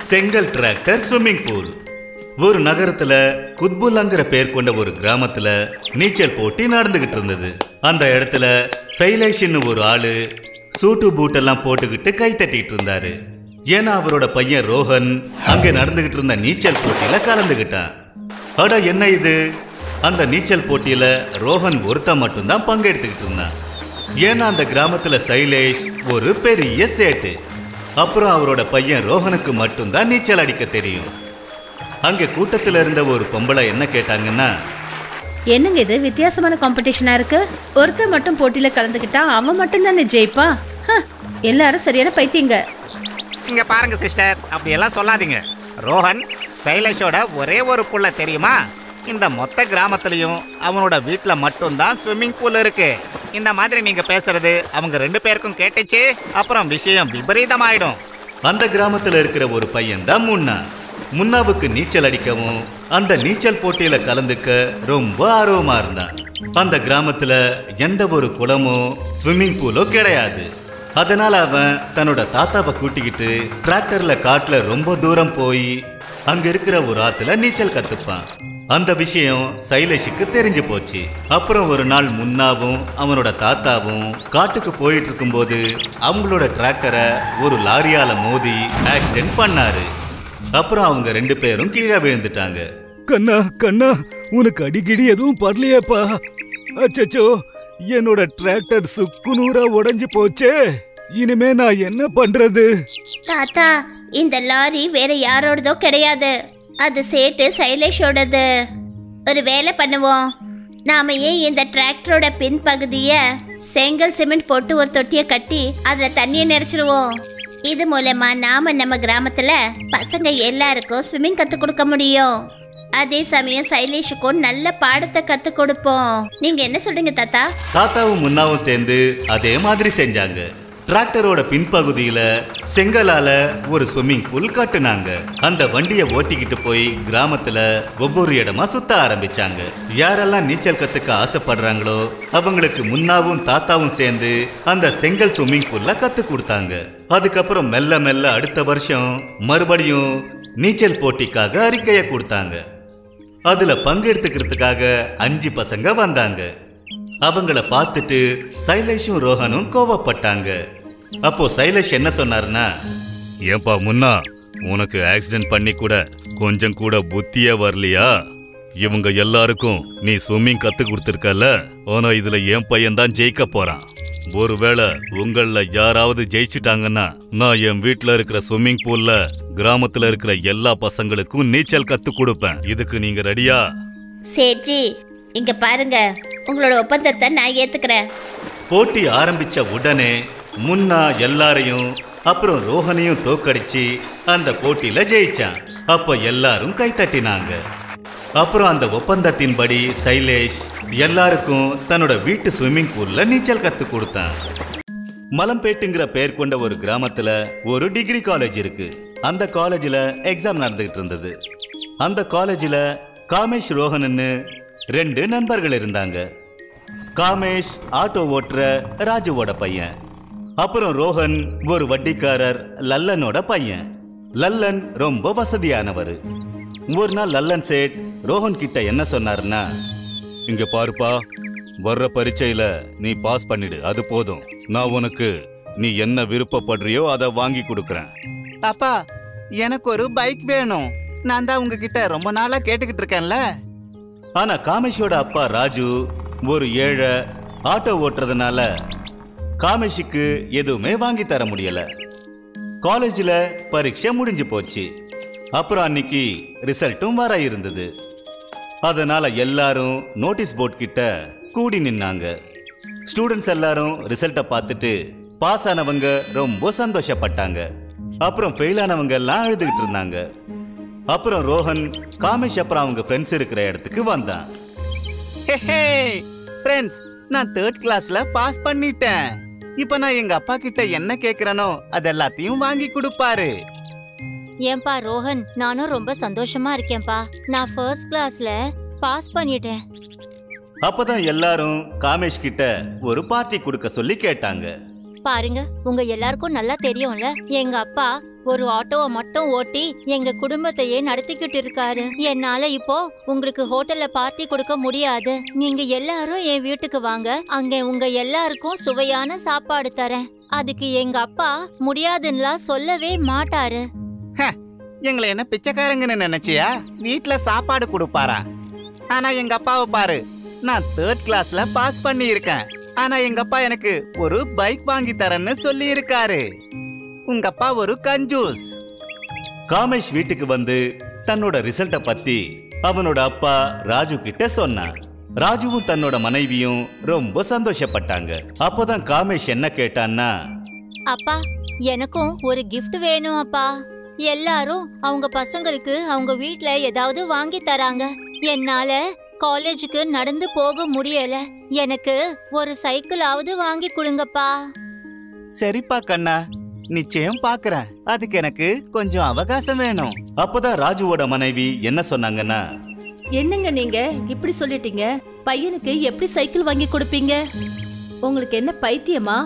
செங்கல் tractor swimming pool. ஒரு நகரத்துல குத்புல்லாங்கிற பேர் கொண்ட ஒரு கிராமத்துல நீச்சல் போட்டி நடந்துகிட்டு இருந்தது. அந்த இடத்துல சைலேஷ்னு ஒரு ஆளு சூட்டு பூட்டெல்லாம் போட்டுக்கிட்டு கை தட்டிட்டு இருந்தாரு. ஏன்னா அவரோட பையன் ரோஹன் அங்க நடந்துகிட்டு இருந்த நீச்சல் போட்டியில கலந்துகிட்டான். அட என்ன இது, அந்த நீச்சல் போட்டியில ரோஹன் ஒருத்த மட்டும்தான் பங்கெடுத்துக்கிட்டு இருந்தான். ஏன்னா அந்த கிராமத்துல சைலேஷ் ஒரு பெரிய சேட்டு. அப்புறம் அவரோட பையன் ரோஹனுக்கு மட்டும்தான் நீச்சல் அடிக்க தெரியும். அங்க கூட்டத்தில் இருந்த ஒரு பொம்பளை என்ன கேட்டாங்கன்னா, என்னங்க இது வித்தியாசமான காம்படிஷனா இருக்கு, ஒருத்தர் மட்டும் போட்டியில கலந்துக்கிட்டா அவன் மட்டும் தானே ஜெயிப்பா, எல்லாரும் சரியான பைத்தியங்க. இங்க பாருங்க சிஸ்டர், அப்படி எல்லாம் சொல்லாதீங்க. ரோஹன் சைலேஷோட ஒரே ஒரு புள்ள தெரியுமா? இந்த மொத்த கிராமத்துலயும் அவனோட வீட்டுல மட்டும்தான் ஸ்விம்மிங் பூல் இருக்கு. இந்த மாதிரி நீங்க பேசுறது அவங்க 2 பேருக்கும் கேட்டுச்சு, அப்புறம் விஷயம் விபரீதமாயிடும். அந்த கிராமத்துல இருக்கிற ஒரு பையன் தான் முன்னா. முன்னாவுக்கு நீச்சல் அடிக்கவும் அந்த நீச்சல் போட்டியில கலந்துக்க ரொம்ப ஆர்வமா இருந்தான். அந்த கிராமத்துல எந்த ஒரு குளமோ ஸ்விம்மிங் பூலோ கிடையாது. அதனால அவன் தன்னோட தாத்தாவை கூட்டிக்கிட்டு டிராக்டர்ல காட்டுல ரொம்ப தூரம் போய் அங்க இருக்கிற ஒரு ஆத்துல நீச்சல் கத்துப்பான். அந்த விஷயம் சைலேஷுக்கு தெரிஞ்சு போச்சு. அப்புறம் ஒரு நாள் முன்னாவும் அவனோட தாத்தாவும் காட்டுக்கு போயிட்டு இருக்கும்போது அவங்களோட டிராக்டரை ஒரு லாரியால மோதி ஆக்சிடென்ட் பண்ணாரு. அப்புறம் அவங்க 2 பேரும் கீழே விழுந்துட்டாங்க. கண்ணா கண்ணா, உனக்கு அடிக்கடி எதுவும் பரலையேப்பா? அச்சச்சோ, என்னோட டிராக்டர் சுக்குநூறா உடைஞ்சு போச்சே, இனிமே நான் என்ன பண்றது? தாத்தா, இந்த லாரி வேற யாரோடதோ கிடையாது, அது சேட்டு சைலேஷோடது. ஒரு வேலை பண்ணுவோம், நாம ஏன் இந்த டிராக்டரோட பின் பகுதிய செங்கல் சிமெண்ட் போட்டு ஒரு தொட்டியை கட்டி அதுல தண்ணியை நிறைச்சிருவோம். இது மூலமா நாம நம்ம கிராமத்துல பசங்க எல்லாருக்கும் ஸ்விம்மிங் கத்து கொடுக்க முடியும். அதே சமயம் சைலேஷுக்கும் நல்ல பாடத்தை கத்து கொடுப்போம். நீங்க என்ன சொல்றீங்க தாத்தா? தாத்தாவும் முன்னாவும் சேர்ந்து அதே மாதிரி செஞ்சாங்க. டிராக்டரோட பின்பகுதியில செங்கலால ஒரு ஸ்விம்மிங் பூல் கட்டுனாங்க. அந்த வண்டியை ஓட்டிக்கிட்டு போய் கிராமத்துல ஒவ்வொரு இடமா சுத்த ஆரம்பிச்சாங்க. யாரெல்லாம் நீச்சல் கத்துக்க ஆசைப்படுறாங்களோ அவங்களுக்கு முன்னாவும் தாத்தாவும் சேர்ந்து அந்த செங்கல் ஸ்விம்மிங் பூல்ல கத்து கொடுத்தாங்க. அதுக்கப்புறம் மெல்ல மெல்ல அடுத்த வருஷம் மறுபடியும் நீச்சல் போட்டிக்காக அறிக்கையை கொடுத்தாங்க. அதுல பங்கெடுத்துக்கிறதுக்காக 5 பசங்க வந்தாங்க. அவங்கள பார்த்துட்டு சைலேஷும் ரோஹனும் கோவப்பட்டாங்க. அப்போ சைலேஷ் என்ன சொன்னாருன்னா, ஏன்பா முன்னா, உனக்கு ஆக்சிடென்ட் பண்ணி கூட கொஞ்சம் கூட புத்தியே வரலையா? இவங்க எல்லாருக்கும் நீ ஸ்விம்மிங் கத்து கொடுத்துருக்கல, ஆனா இதுல என் பையன் தான் ஜெயிக்க போறான். ஒருவேளை உங்கள யாராவது ஜெயிச்சுட்டாங்கன்னா நான் என் வீட்டுல இருக்கிற ஸ்விம்மிங் பூல்ல கிராமத்துல இருக்கிற எல்லா பசங்களுக்கும் நீச்சல் கத்து கொடுப்பேன். இதுக்கு நீங்க ரெடியா? சேட்ஜி, இங்க பாருங்க, உங்களோட ஒப்பந்தத்தை நான் ஏத்துக்கிறேன். போட்டி ஆரம்பிச்ச உடனே முன்னா எல்லாரையும் அப்புறம் ரோஹனையும் தோக்கடிச்சு அந்த போட்டியில ஜெயிச்சான். அப்ப எல்லாரும் கை தட்டினாங்க. அப்புறம் அந்த ஒப்பந்தத்தின்படி சைலேஷ் எல்லாருக்கும் தன்னோட வீட்டு ஸ்விம்மிங் பூல்ல நீச்சல் கத்து கொடுத்தான். மலம்பேட்டுங்கிற பேர் கொண்ட ஒரு கிராமத்துல ஒரு டிகிரி காலேஜ் இருக்கு. அந்த காலேஜ்ல எக்ஸாம் நடந்துகிட்டு இருந்தது. அந்த காலேஜ்ல காமேஷ் ரோஹன்னு 2 நண்பர்கள் இருந்தாங்க. காமேஷ் ஆட்டோ ஓட்டுற ராஜுவோட பையன். அப்புறம் ரோஹன் ஒரு வட்டிக்காரர் லல்லனோட பையன். லல்லன் ரொம்ப வசதியானவர். ஒரு நாள் லல்லன் சேட் ரோஹன் கிட்ட என்ன சொன்னாருன்னா, இங்க பாருப்பா, வர்ற பரீட்சையில நீ பாஸ் பண்ணிடு, அது போதும். நான் உனக்கு நீ என்ன விருப்பப்படுறியோ அதை வாங்கி கொடுக்கறேன். அப்பா, எனக்கு ஒரு பைக் வேணும். நான் தான் உங்ககிட்ட ரொம்ப நாளா கேட்டுக்கிட்டு இருக்கேன்ல. ஆனா காமேஷோட அப்பா ராஜு ஒரு ஏழை, ஆட்டோ ஓட்டுறதுனால காமேஷுக்கு எதுவுமே வாங்கி தர முடியல. காலேஜ்ல பரீட்சை முடிஞ்சு போச்சு. அப்புறம் அன்னைக்கு ரிசல்ட்டும் வர இருந்தது. அதனால எல்லாரும் நோட்டீஸ் போர்ட் கிட்ட கூடி நின்னாங்க. ஸ்டூடெண்ட்ஸ் எல்லாரும் ரிசல்ட்டை பார்த்துட்டு பாஸ் ஆனவங்க ரொம்ப சந்தோஷப்பட்டாங்க. அப்புறம் ஃபெயில் ஆனவங்க எல்லாம் அழுதுகிட்டு இருந்தாங்க. அப்புறம் ரோஹன் காமேஷ் அப்புறம் அவங்க ஃப்ரெண்ட்ஸ் இருக்கிற இடத்துக்கு வந்தான். ஃப்ரெண்ட்ஸ், நான் 3rd கிளாஸ்ல பாஸ் பண்ணிட்டேன். இப்ப நான் எங்க அப்பா கிட்ட என்ன கேக்குறனோ அது எல்லாத்தையும் வாங்கி கொடுப்பாரு. ஏன்பா ரோஹன், நானும் ரொம்ப சந்தோஷமா இருக்கேன்பா. நான் 1st கிளாஸ்ல பாஸ் பண்ணிட்டேன். அப்பதான் எல்லாரும் காமேஷ் கிட்ட ஒரு பார்ட்டி கொடுக்க சொல்லி கேட்டாங்க. பாருங்க, உங்க எல்லாருக்கும் நல்லா தெரியும்ல, எங்க அப்பா ஒரு ஆட்டோவை மட்டும் ஓட்டி எங்க குடும்பத்தையே நடத்திக்கிட்டு இருக்காரு. என்னால இப்போ உங்களுக்கு ஹோட்டல்ல பார்ட்டி கொடுக்க முடியாது. நீங்க எல்லாரும் என் வீட்டுக்கு வாங்க, அங்க உங்க எல்லாருக்கும் சுவையான சாப்பாடு தரேன். அதுக்கு எங்க அப்பா முடியாதுன்னுலாம் சொல்லவே மாட்டாரு. எங்களை என்ன பிச்சைக்காரங்கன்னு நினைச்சியா? வீட்ல சாப்பாடு கொடுப்பாரா? ஆனா எங்க அப்பாவை பாரு, நான் 3rd கிளாஸ்ல பாஸ் பண்ணி இருக்கேன். ஆனா எங்க அப்பா எனக்கு ஒரு பைக் வாங்கி தரேன்னு சொல்லி இருக்காரு. உங்க அப்பா ஒரு கஞ்சூஸ். காமேஷ் வீட்டுக்கு வந்து தன்னோட ரிசல்ட்ட பத்தி அவனோட அப்பா ராஜு கிட்ட சொன்னான். ராஜுவும் தன்னோட மனைவியும் ரொம்ப சந்தோஷப்பட்டாங்க. அப்போதான் காமேஷ் என்ன கேட்டான்னா, அப்பா எனக்கும் ஒரு கிஃப்ட் வேணும் அப்பா. எல்லாரும் அவங்க பசங்களுக்கு அவங்க வீட்ல ஏதாவது வாங்கி தராங்க. என்னால காலேஜுக்கு நடந்து போக முடியல. எனக்கு ஒரு சைக்கிளாவது வாங்கி கொடுங்கப்பா. சரிப்பா கண்ணா, நிச்சயம் பாக்குறேன். அதுக்கு எனக்கு கொஞ்சம் அவகாசம் வேணும். அப்போதான் ராஜுவோட மனைவி என்ன சொன்னாங்கன்னா, என்னங்க நீங்க இப்படி சொல்லிட்டீங்க? பையனுக்கு எப்படி சைக்கிள் வாங்கி கொடுப்பீங்க? உங்களுக்கு என்ன பைத்தியமா?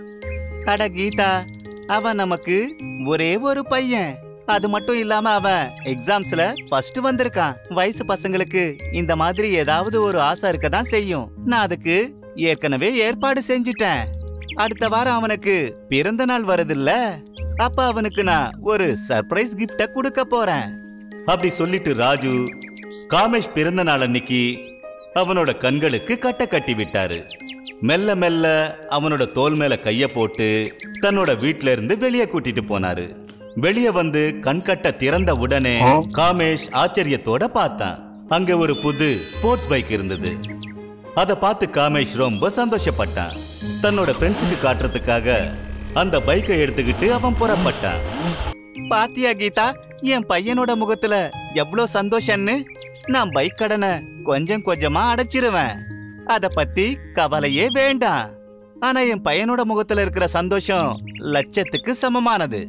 அட கீதா, அவன் நமக்கு ஒரே ஒரு பையன். அது மட்டும் இல்லாம அவன் எக்ஸாம்ஸ்ல ஃபர்ஸ்ட் வந்திருக்கான். வயசு பசங்களுக்கு இந்த மாதிரி ஏதாவது ஒரு ஆசை இருக்கதான் செய்யும். நான் அதுக்கு ஏற்கனவே ஏற்பாடு செஞ்சிட்டேன். அடுத்த வாரம் அவனுக்கு பிறந்த நாள் வருதுல்ல, அப்ப அவனுக்கு நான் ஒரு சர்ப்ரைஸ் கிஃப்ட கொடுக்க போறேன். அப்படி சொல்லிட்டு ராஜு காமேஷ் பிறந்த நாள் அன்னைக்கு அவனோட கண்களுக்கு கட்ட கட்டி விட்டாரு. மெல்ல மெல்ல அவனோட தோல் மேல கைய போட்டு தன்னோட வீட்ல இருந்து வெளியே கூட்டிட்டு போனாரு. வெளியே வந்து கண்கட்ட திறந்த உடனே காமேஷ் ஆச்சரியத்தோட பார்த்தான். அங்க ஒரு புது ஸ்போர்ட்ஸ் பைக் இருந்தது. அதை பார்த்து காமேஷ் ரொம்ப சந்தோஷப்பட்டான். தன்னோட ஃப்ரெண்ட்ஸுக்கு காட்டுறதுக்காக அந்த பைக்கை எடுத்துக்கிட்டு அவன் புறப்பட்டான். பாத்தியா கீதா, என் பையனோட முகத்துல எவ்வளவு சந்தோஷம்னு. நான் பைக் கடனை கொஞ்சம் கொஞ்சமா அடைச்சிருவேன். அத பத்தி கவலையே வேண்டாம். ஆனா என் பையனோட முகத்துல இருக்கிற சந்தோஷம் லட்சத்துக்கு சமமானது.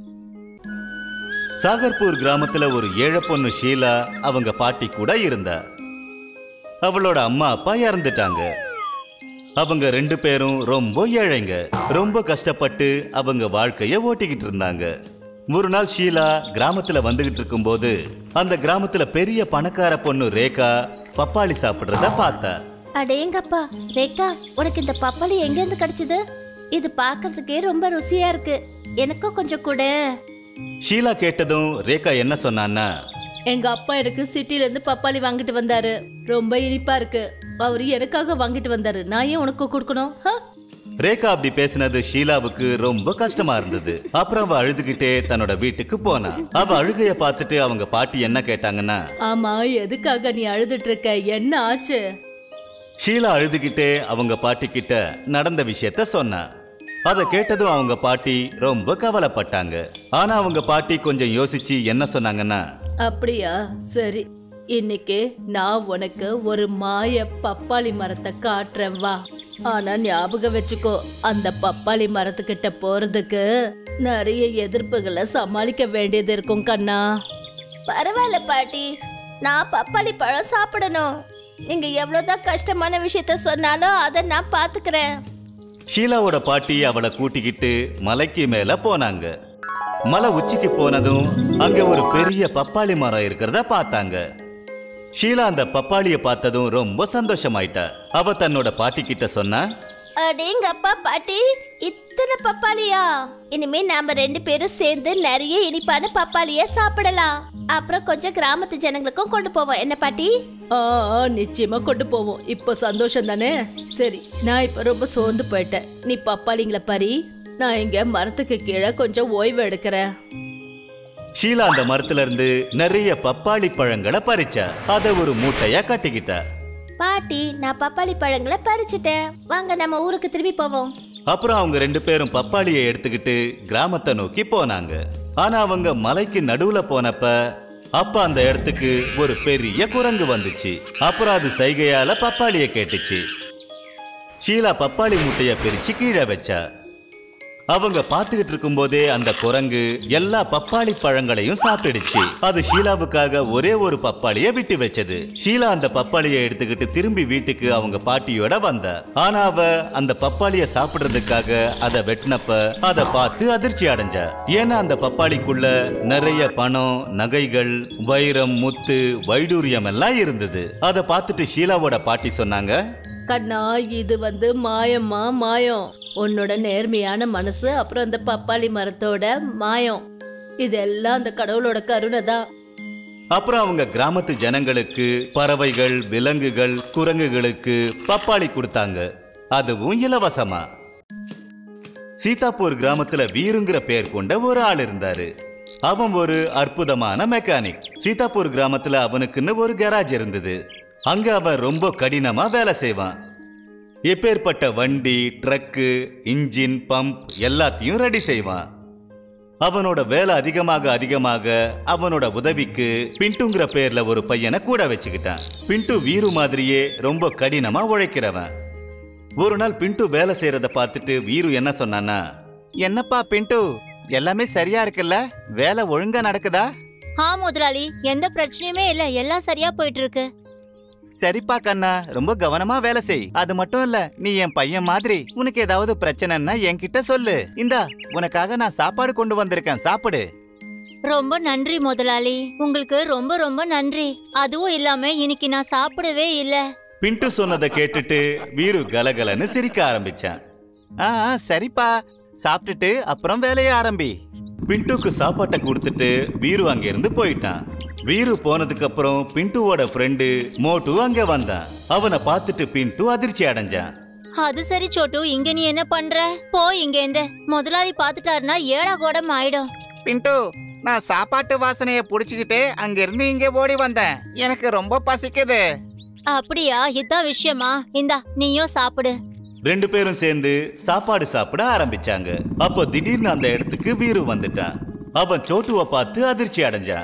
சாகர்பூர் கிராமத்துல ஒரு ஏழை பொண்ணு ஷீலா அவங்க பாட்டி கூட இருந்தா. அவளோட அம்மா அப்பா இறந்துட்டாங்க. அவங்க 2 பேரும் ரொம்ப ஏழைங்க. ரொம்ப கஷ்டப்பட்டு அவங்க வாழ்க்கைய ஓட்டிக்கிட்டு இருந்தாங்க. ஒரு நாள் ஷீலா கிராமத்துல வந்துகிட்டு இருக்கும்போது அந்த கிராமத்துல பெரிய பணக்கார பொண்ணு ரேகா பப்பாளி சாப்பிடுறத பார்த்தா. அடேங்கப்பா, ரேகா, உனக்கு இந்த பப்பாளி எங்க இருந்து கிடைச்சது? இது பார்க்கிறதுக்கே ரொம்ப ருசியா இருக்கு. எனக்கும் கொஞ்சம் கூட. ஷீலா கேட்டதும் ரேகா என்ன சொன்னான்னா, எங்க அப்பா எனக்கு சிட்டில இருந்து பப்பாளி வாங்கிட்டு வந்தாரு. ரொம்ப இனிப்பா இருக்கு. அவரு எனக்காக வாங்கிட்டு வந்தாரு. நான் ஏன் உனக்கு கொடுக்கணும்? ரேகா அப்படி பேசினது ஷீலாவுக்கு ரொம்ப கஷ்டமா இருந்தது. அப்புறம் அவ அழுதுகிட்டே தன்னோட வீட்டுக்கு போனா. அவ அழுகைய பார்த்துட்டு அவங்க பாட்டி என்ன கேட்டாங்கன்னா, ஆமா, எதுக்காக நீ அழுதுட்டு இருக்க? என்ன ஆச்சு? ஷீலா அழுதுகிட்டே அவங்க பாட்டி கிட்ட நடந்த விஷயத்த சொன்னா. அதை கேட்டதும் அவங்க பாட்டி ரொம்ப கவலைப்பட்டாங்க. ஆனா அவங்க பாட்டி கொஞ்சம் யோசிச்சு என்ன சொன்னாங்கன்னா, அப்படியா, சரி, இன்னைக்கு நான் உனக்கு ஒரு மாய பப்பாளி மரத்தை காட்டுறேன், வா. ஆனா ஞாபகம் வச்சுக்கோ, அந்த பப்பாளி மரத்துக்கிட்ட போறதுக்கு நிறைய எதிர்ப்புகளை சமாளிக்க வேண்டியது இருக்கும் கண்ணா. பரவாயில்ல பாட்டி, நான் பப்பாளி பழம் சாப்பிடணும். நீங்க எவ்வளவுதான் கஷ்டமான விஷயத்த சொன்னாலும் அதை நான் பாத்துக்கிறேன். ஷீலாவோட பாட்டி அவளை கூட்டிக்கிட்டு மலைக்கு மேல போனாங்க. மலை உச்சிக்கு போனதும் அங்க ஒரு பெரிய பப்பாளி மரம் இருக்கிறத பார்த்தாங்க. ஷீலா அந்த பப்பாளிய பார்த்ததும் ரொம்ப சந்தோஷமாயிட்டா. அவ தன்னோட பாட்டி கிட்ட சொன்னா, அடேங்கப்பா பாட்டி, இத்தனை பப்பாளியா? இனிமே நாம 2 பேரும் சேர்ந்து நிறைய இனிப்பான பப்பாளிய சாப்பிடலாம். அப்புறம் கொஞ்சம் கிராமத்து ஜனங்களுக்கும் கொண்டு போவோம். என்ன பாட்டி? நிச்சயமா கொண்டு போவோம். இப்போ சந்தோஷம் தானே? சரி, நான் இப்ப ரொம்ப சோர்ந்து போயிட்டேன். நீ பப்பாளிங்களை பறி, நான் இங்க மரத்துக்கு கீழே கொஞ்சம் ஓய்வு எடுக்கிறேன். ஷீலா அந்த மரத்துல இருந்து நிறைய பப்பாளி பழங்களை பறிச்சா. அத ஒரு மூட்டையா கட்டிக்கிட்டா. பாட்டி, நான் பப்பாளி பழங்களை பறிச்சிட்டேன். வாங்க நம்ம ஊருக்கு திரும்பி போவோம். அப்புறம் அவங்க 2 பேரும் பப்பாளியை எடுத்துக்கிட்டு கிராமத்தை நோக்கி போனாங்க. ஆனா அவங்க மலைக்கு நடுவுல போனப்ப அப்ப அந்த இடத்துக்கு ஒரு பெரிய குரங்கு வந்துச்சு. அப்புறம் அது சைகையால பப்பாளிய கேட்டுச்சு. ஷீலா பப்பாளி மூட்டைய பிரிச்சு கீழே வச்சா. அவங்க பாத்துக்கிட்டு இருக்கும் போதே அந்த குரங்கு எல்லா பப்பாளி பழங்களையும் சாப்பிட்டுடுச்சு. அது ஷீலாவுக்காக ஒரே ஒரு பப்பாளிய விட்டு வச்சது. ஷீலா அந்த பப்பாளிய எடுத்துக்கிட்டு திரும்பி வீட்டுக்கு அவங்க பாட்டியோட வந்தா. ஆனா அவ அந்த பப்பாளிய சாப்பிடுறதுக்காக அதை வெட்டினப்ப அதை பார்த்து அதிர்ச்சி அடைஞ்சா. ஏன்னா அந்த பப்பாளிக்குள்ள நிறைய பணம், நகைகள், வைரம், முத்து, வைடூரியம் எல்லாம் இருந்தது. அதை பார்த்துட்டு ஷீலாவோட பாட்டி சொன்னாங்க, கண்ணா, இது மாயம்மா, மாயம். உன்னோட நேர்மையான மனசு அப்புறம் அந்த பப்பாளி மரத்தோட மாயம், இதெல்லாம் அந்த கடவுளோட கருணை தான். அப்புறம் அவங்க கிராமத்து ஜனங்களுக்கு, பறவைகள், விலங்குகள், குரங்குகளுக்கு பப்பாளி கொடுத்தாங்க, அதுவும் இலவசமா. சீதாப்பூர் கிராமத்துல வீருங்கிற பேர் கொண்ட ஒரு ஆள் இருந்தாரு. அவன் ஒரு அற்புதமான மெக்கானிக். சீதாப்பூர் கிராமத்துல அவனுக்குன்னு ஒரு கேராஜ் இருந்தது. அங்க அவன் ரொம்ப கடினமா வேலை செய்வான். எப்பேற்பட்ட வண்டி, ட்ரக்கு, இன்ஜின், பம்ப் எல்லாத்தையும் ரெடி செய்வான். அவனோட வேலை அதிகமாக அவனோட உதவிக்கு பிண்டுங்கிற பேர்ல ஒரு பையனை கூட வச்சுக்கிட்டான். பிண்டு வீரு மாதிரியே ரொம்ப கடினமா உழைக்கிறவன். ஒரு நாள் பிண்டு வேலை செய்யறத பார்த்துட்டு வீரு என்ன சொன்னான்னா, என்னப்பா பிண்டு, எல்லாமே சரியா இருக்குல்ல? வேலை ஒழுங்கா நடக்குதா? முதலாளி, எந்த பிரச்சனையுமே இல்ல, எல்லாம் சரியா போயிட்டு இருக்கு. சரிப்பா கண்ணா, ரொம்ப கவனமா வேலை செய். அது மட்டும் இல்ல, நீ என் பையன் மாதிரி. உனக்கு ஏதாவது பிரச்சனைன்னா என்கிட்ட சொல்லு. இந்தா, உனக்காக நான் சாப்பாடு கொண்டு வந்திருக்கேன், சாப்பிடு. ரொம்ப நன்றி முதலாளி, உங்களுக்கு ரொம்ப ரொம்ப நன்றி. அதுவும் இல்லாம இன்னைக்கு நான் சாப்பிடவே இல்ல. பிண்டு சொன்னதை கேட்டுட்டு வீரு கலகலன்னு சிரிக்க ஆரம்பிச்சான். சரிப்பா, சாப்பிட்டுட்டு அப்புறம் வேலையை ஆரம்பி. பிண்டுக்கு சாப்பாட்டை கொடுத்துட்டு வீரு அங்கிருந்து போயிட்டான். வீரு போனதுக்கு அப்புறம் பிண்டுவோட ஃப்ரெண்டு மோட்டு அங்க வந்தான். அவனை பார்த்துட்டு பிண்டு அதிர்ச்சி அடைஞ்சான். அது சரி சோட்டு, இங்க நீ என்ன பண்ற? போ இங்க இருந்து. முதலாளி பாத்துட்டாருன்னா ஏடா கோடம் ஆயிடும். பிண்டு, நான் சாப்பாட்டு வாசனைய புடிச்சுக்கிட்டே அங்கிருந்து இங்கே ஓடி வந்தேன். எனக்கு ரொம்ப பசிக்குது. அப்படியா? இதான் விஷயமா? இந்தா, நீயும் சாப்பிடு. ரெண்டு பேரும் சேர்ந்து சாப்பாடு சாப்பிட ஆரம்பிச்சாங்க. அப்போ திடீர்னு அந்த இடத்துக்கு வீரு வந்துட்டான். அவன் சோட்டுவை பார்த்து அதிர்ச்சி அடைஞ்சான்.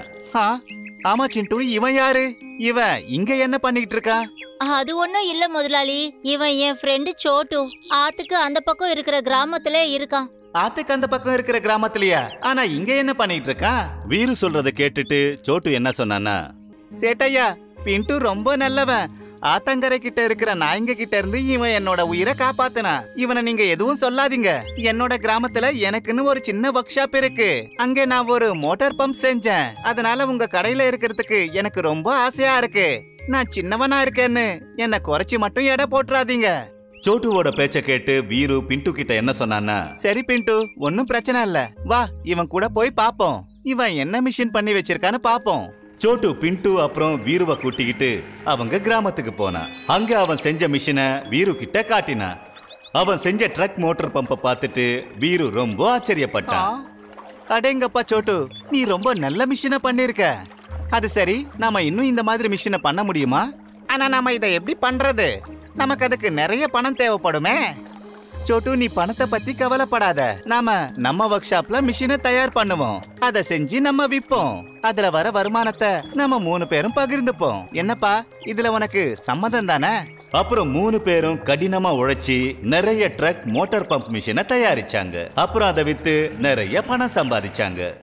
ஆமா சிண்டு, இவன் யாரு? இவன் இங்க என்ன பண்ணிட்டு இருக்கான்? அது ஒண்ணும் இல்ல முதலாளி, இவன் என் ஃப்ரெண்டு சோட்டு. ஆத்துக்கு அந்த பக்கம் இருக்கிற கிராமத்திலே இருக்கான். ஆத்துக்கு அந்த பக்கம் இருக்கிற கிராமத்திலயா? ஆனா இங்க என்ன பண்ணிட்டு இருக்கான்? வீரு சொல்றத கேட்டுட்டு சோட்டு என்ன சொன்னானா, சேட்டையா, பிண்டு ரொம்ப நல்லவன். ஆத்தங்கரை கிட்ட இருக்கிற நாய்ங்க கிட்ட இருந்து இவன் என்னோட உயிரை காப்பாத்தினா. இவனை நீங்க எதுவும் சொல்லாதீங்க. என்னோட கிராமத்துல எனக்குன்னு ஒரு சின்ன ஒர்க் ஷாப் இருக்கு. அங்க நான் ஒரு மோட்டார் பம்ப் செஞ்சேன். அதனால உங்க கடையில இருக்கிறதுக்கு எனக்கு ரொம்ப ஆசையா இருக்கு. நான் சின்னவனா இருக்கேன்னு என்ன குறைச்சி மட்டும் எடை போட்டுறாதீங்க. சோட்டுவோட பேச்ச கேட்டு வீரு பிண்டு கிட்ட என்ன சொன்னானா, சரி பிண்டு, ஒன்னும் பிரச்சனை இல்ல, வா இவன் கூட போய் பாப்போம். இவன் என்ன மிஷின் பண்ணி வச்சிருக்கான்னு பாப்போம். சோட்டு பிண்டு அப்புறம் வீருவை கூட்டிக்கிட்டு அவங்க கிராமத்துக்கு போனான். அங்க அவன் செஞ்ச மிஷினை வீரு கிட்ட காட்டினான். அவன் செஞ்ச ட்ரக் மோட்டார் பம்பை பார்த்துட்டு வீரு ரொம்ப ஆச்சரியப்பட்டான். அடேங்கப்பா சோட்டு, நீ ரொம்ப நல்ல மிஷினை பண்ணிருக்க. அது சரி, நாம இன்னும் இந்த மாதிரி மிஷினை பண்ண முடியுமா? ஆனா நாம இதை எப்படி பண்றது? நமக்கு அதுக்கு நிறைய பணம் தேவைப்படுமே. சோட்டு, நீ பணத்தை பத்தி கவலைப்படாத. நாம நம்ம ஒர்க் ஷாப்ல மிஷினை தயார் பண்ணுவோம். அதை செஞ்சு நம்ம விற்போம். அதுல வர வருமானத்தை நம்ம 3 பேரும் பகிர்ந்துப்போம். என்னப்பா, இதுல உனக்கு சம்மதம் தானே? அப்புறம் 3 பேரும் கடினமா உழைச்சி நிறைய ட்ரக் மோட்டார் பம்ப் மிஷினை தயாரிச்சாங்க. அப்புறம் அதை வித்து நிறைய பணம் சம்பாதிச்சாங்க.